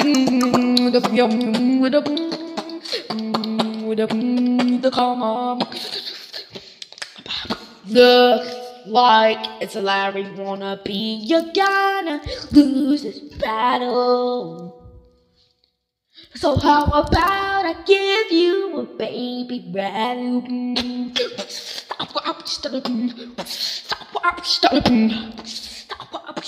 The come on. Look like it's a Larry wannabe. You're gonna lose this battle. So how about I give you a baby rattle? Stop up, stop up, stop up, stop up, stop up,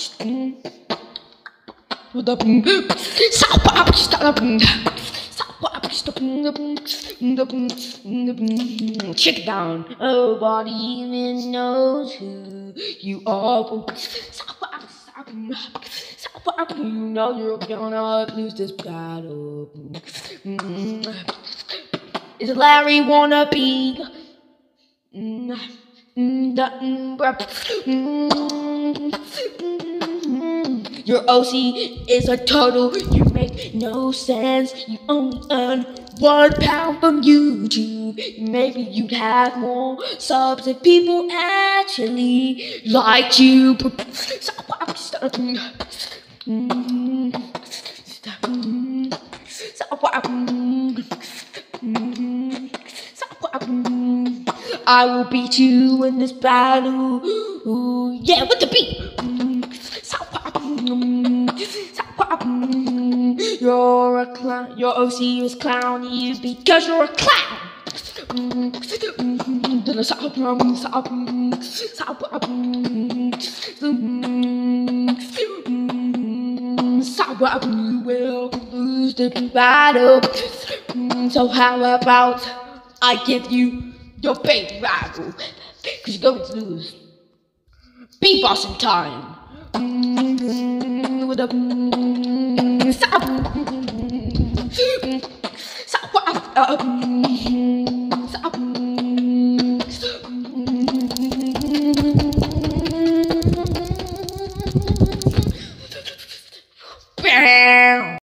check it down. Nobody even knows who you are. You know you're gonna lose this battle. Is Larry wannabe? Your OC is a total, you make no sense. You only earn £1 from YouTube. Maybe you'd have more subs if people actually liked you. I will beat you in this battle. Ooh, yeah, with the beat. You're a clown. Your OC is clowning you because you're a clown. You will lose the battle. So how about I give you your baby rival? Cause you're going to lose. Beatbox in time. With a